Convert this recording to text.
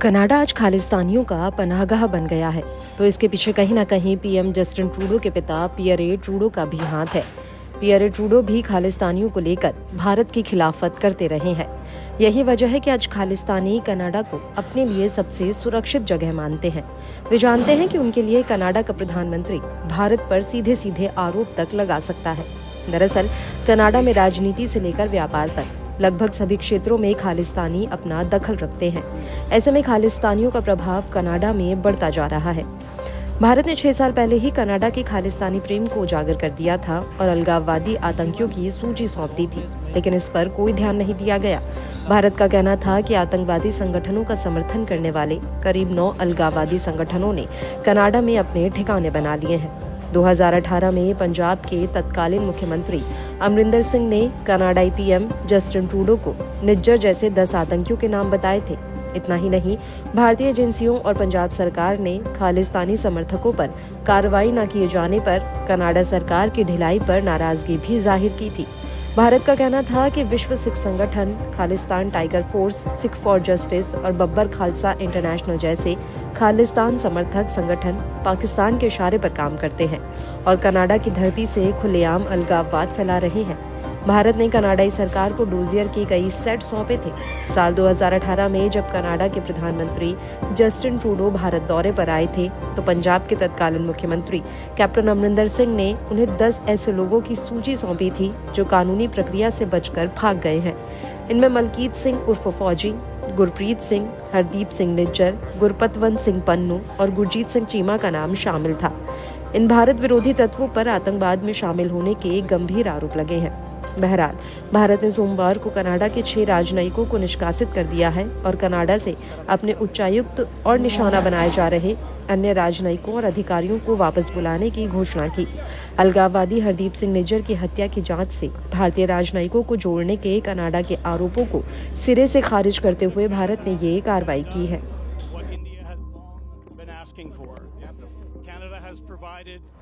Canada आज खालिस्तानियों का पनाहगाह बन गया है, तो इसके पीछे कहीं ना कहीं पीएम जस्टिन ट्रूडो के पिता पियरे ट्रूडो का भी हाथ है। पियरे ट्रूडो भी खालिस्तानियों को लेकर भारत की खिलाफत करते रहे हैं। यही वजह है कि आज खालिस्तानी कनाडा को अपने लिए सबसे सुरक्षित जगह मानते हैं। वे जानते हैं कि उनके लिए कनाडा का प्रधानमंत्री भारत पर सीधे सीधे आरोप तक लगा सकता है। दरअसल कनाडा में राजनीति से लेकर व्यापार तक लगभग सभी क्षेत्रों में खालिस्तानी अपना दखल रखते हैं। ऐसे में खालिस्तानियों का प्रभाव कनाडा में बढ़ता जा रहा है। भारत ने 6 साल पहले ही कनाडा के खालिस्तानी प्रेम को उजागर कर दिया था और अलगाववादी आतंकियों की सूची सौंप दी थी, लेकिन इस पर कोई ध्यान नहीं दिया गया। भारत का कहना था कि आतंकवादी संगठनों का समर्थन करने वाले करीब 9 अलगाववादी संगठनों ने कनाडा में अपने ठिकाने बना लिए हैं। 2018 में पंजाब के तत्कालीन मुख्यमंत्री अमरिंदर सिंह ने कनाडाई पीएम जस्टिन ट्रूडो को निज्जर जैसे 10 आतंकियों के नाम बताए थे। इतना ही नहीं, भारतीय एजेंसियों और पंजाब सरकार ने खालिस्तानी समर्थकों पर कार्रवाई न किए जाने पर कनाडा सरकार की ढिलाई पर नाराजगी भी जाहिर की थी। भारत का कहना था कि विश्व सिख संगठन, Khalistan tiger force, Sikh for justice और बब्बर खालसा इंटरनेशनल जैसे खालिस्तान समर्थक संगठन पाकिस्तान के इशारे पर काम करते हैं और कनाडा की धरती से खुलेआम अलगाववाद फैला रहे हैं। भारत ने कनाडाई सरकार को डोजियर के कई सेट सौंपे थे। साल 2018 में जब कनाडा के प्रधानमंत्री जस्टिन ट्रूडो भारत दौरे पर आए थे, तो पंजाब के तत्कालीन मुख्यमंत्री कैप्टन अमरिंदर सिंह ने उन्हें 10 ऐसे लोगों की सूची सौंपी थी जो कानूनी प्रक्रिया से बचकर भाग गए हैं। इनमें मलकीत सिंह उर्फ फौजी, गुरप्रीत सिंह, हरदीप सिंह निज्जर, गुरपतवंत सिंह पन्नू और गुरजीत सिंह चीमा का नाम शामिल था। इन भारत विरोधी तत्वों पर आतंकवाद में शामिल होने के गंभीर आरोप लगे हैं। बहरहाल, भारत ने सोमवार को कनाडा के 6 राजनयिकों को निष्कासित कर दिया है और कनाडा से अपने उच्चायुक्त और निशाना बनाए जा रहे अन्य राजनयिकों और अधिकारियों को वापस बुलाने की घोषणा की। अलगाववादी हरदीप सिंह निज्जर की हत्या की जांच से भारतीय राजनयिकों को जोड़ने के कनाडा के आरोपों को सिरे से खारिज करते हुए भारत ने ये कार्रवाई की है।